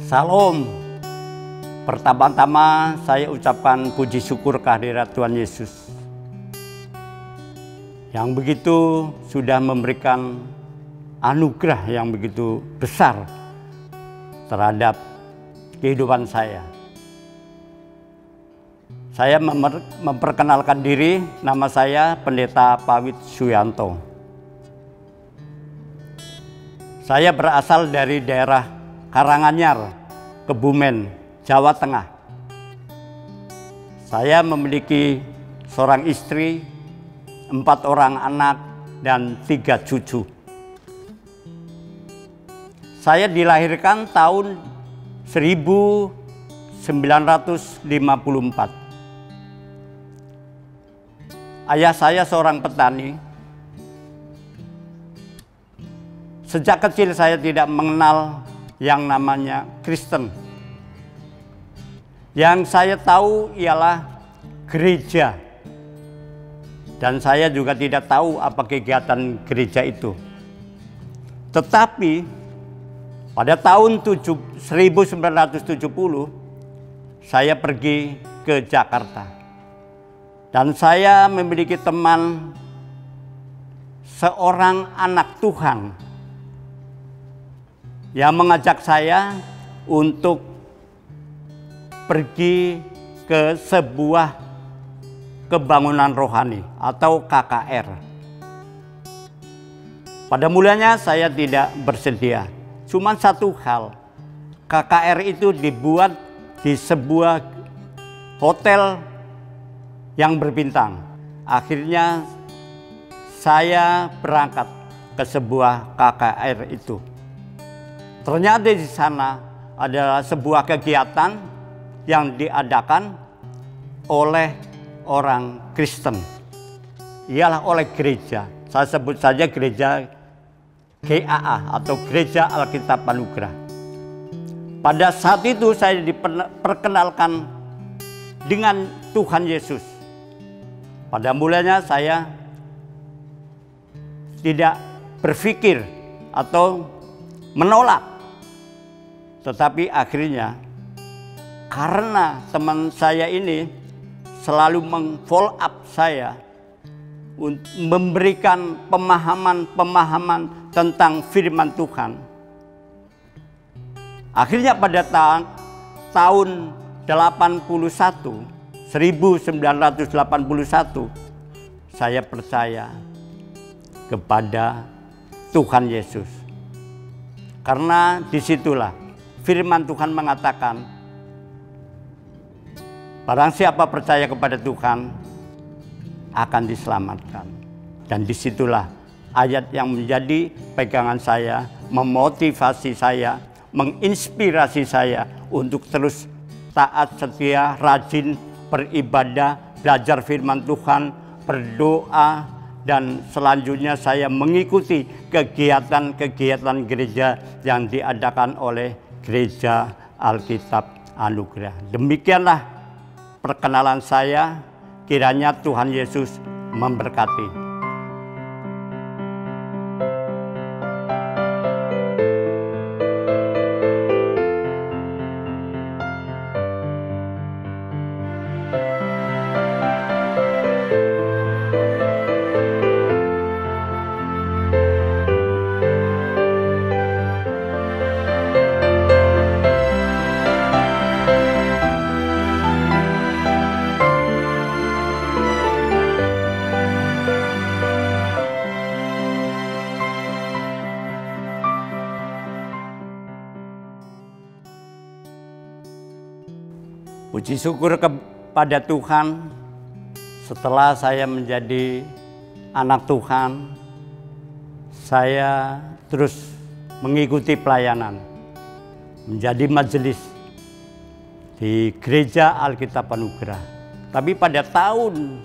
Salam. Pertama-tama saya ucapkan puji syukur kehadirat Tuhan Yesus yang begitu sudah memberikan anugerah yang begitu besar terhadap kehidupan saya. Saya memperkenalkan diri, nama saya Pendeta Pawit Suyanto. Saya berasal dari daerah Karanganyar, Kebumen, Jawa Tengah. Saya memiliki seorang istri, 4 orang anak, dan 3 cucu. Saya dilahirkan tahun 1954. Ayah saya seorang petani. Sejak kecil saya tidak mengenal yang namanya Kristen. Yang saya tahu ialah gereja. Dan saya juga tidak tahu apa kegiatan gereja itu. Tetapi pada tahun 1970 saya pergi ke Jakarta. Dan saya memiliki teman seorang anak Tuhan yang mengajak saya untuk pergi ke sebuah kebangunan rohani atau KKR. Pada mulanya saya tidak bersedia. Cuma satu hal, KKR itu dibuat di sebuah hotel yang berbintang. Akhirnya saya berangkat ke sebuah KKR itu. Ternyata di sana adalah sebuah kegiatan yang diadakan oleh orang Kristen. Ialah oleh gereja. Saya sebut saja gereja GAA atau Gereja Alkitab Anugerah. Pada saat itu saya diperkenalkan dengan Tuhan Yesus. Pada mulanya saya tidak berpikir atau menolak. Tetapi akhirnya karena teman saya ini selalu meng-follow up saya untuk memberikan pemahaman tentang firman Tuhan. Akhirnya pada tahun 1981 saya percaya kepada Tuhan Yesus. Karena disitulah firman Tuhan mengatakan, barang siapa percaya kepada Tuhan akan diselamatkan. Dan disitulah ayat yang menjadi pegangan saya, memotivasi saya, menginspirasi saya untuk terus taat, setia, rajin, beribadah, belajar firman Tuhan, berdoa, dan selanjutnya saya mengikuti kegiatan-kegiatan gereja yang diadakan oleh Gereja Alkitab Anugerah. Demikianlah perkenalan saya, kiranya Tuhan Yesus memberkati. Puji syukur kepada Tuhan, setelah saya menjadi anak Tuhan, saya terus mengikuti pelayanan, menjadi majelis di Gereja Alkitab Anugerah. Tapi pada tahun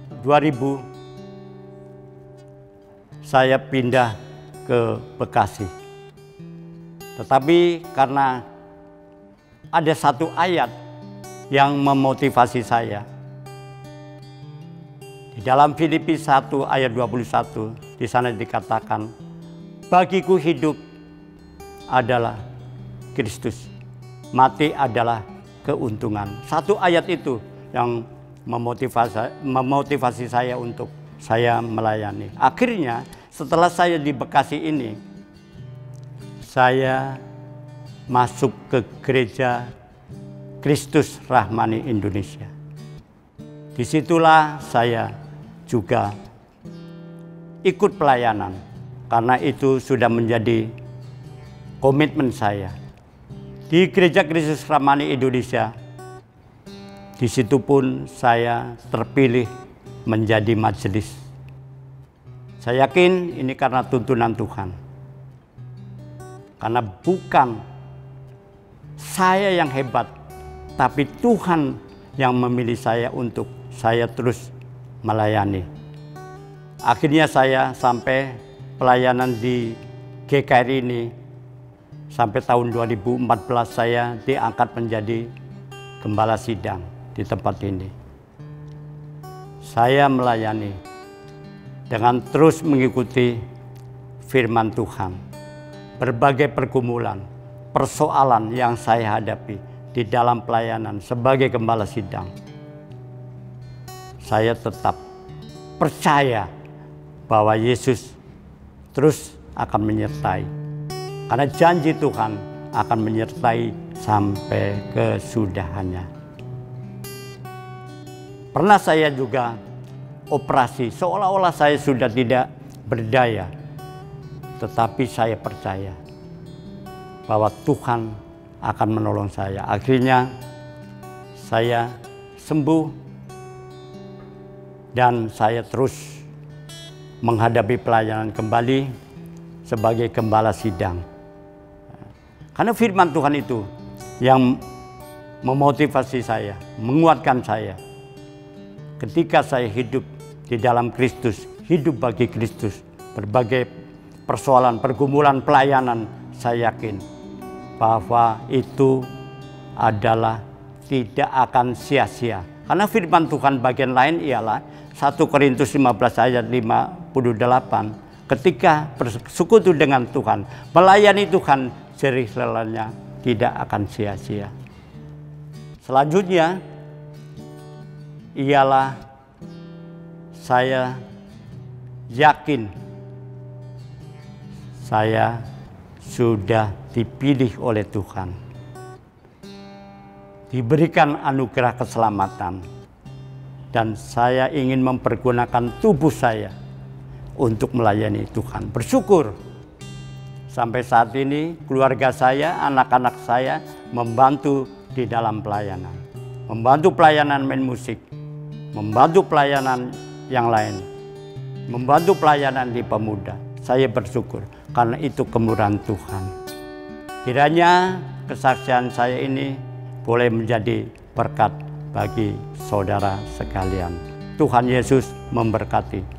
2000, saya pindah ke Bekasi. Tetapi karena ada satu ayat yang memotivasi saya. Di dalam Filipi 1 ayat 21, di sana dikatakan, bagiku hidup adalah Kristus mati adalah keuntungan. Satu ayat itu yang memotivasi saya untuk saya melayani. Akhirnya setelah saya di Bekasi ini, saya masuk ke gereja Kristus Rahmani Indonesia. Disitulah saya juga ikut pelayanan, karena itu sudah menjadi komitmen saya. Di gereja Kristus Rahmani Indonesia, di situ pun saya terpilih menjadi majelis. Saya yakin ini karena tuntunan Tuhan. Karena bukan saya yang hebat, tapi Tuhan yang memilih saya untuk saya terus melayani. Akhirnya saya sampai pelayanan di GKR ini, sampai tahun 2014 saya diangkat menjadi gembala sidang di tempat ini. Saya melayani dengan terus mengikuti firman Tuhan. Berbagai pergumulan, persoalan yang saya hadapi di dalam pelayanan sebagai gembala sidang, saya tetap percaya bahwa Yesus terus akan menyertai. Karena janji Tuhan akan menyertai sampai kesudahannya. Pernah saya juga operasi, seolah-olah saya sudah tidak berdaya. Tetapi saya percaya bahwa Tuhan akan menolong saya. Akhirnya saya sembuh dan saya terus menghadapi pelayanan kembali sebagai gembala sidang. Karena firman Tuhan itu yang memotivasi saya, menguatkan saya. Ketika saya hidup di dalam Kristus, hidup bagi Kristus, berbagai persoalan, pergumulan pelayanan, saya yakin bahwa itu adalah tidak akan sia-sia. Karena firman Tuhan bagian lain ialah 1 Korintus 15 ayat 58. Ketika bersekutu dengan Tuhan, melayani Tuhan, jerih lelahnya tidak akan sia-sia. Selanjutnya ialah saya yakin saya sudah dipilih oleh Tuhan, diberikan anugerah keselamatan, dan saya ingin mempergunakan tubuh saya untuk melayani Tuhan. Bersyukur sampai saat ini keluarga saya, anak-anak saya membantu di dalam pelayanan. Membantu pelayanan main musik, membantu pelayanan yang lain, membantu pelayanan di pemuda. Saya bersyukur karena itu kemurahan Tuhan. Kiranya kesaksian saya ini boleh menjadi berkat bagi saudara sekalian. Tuhan Yesus memberkati.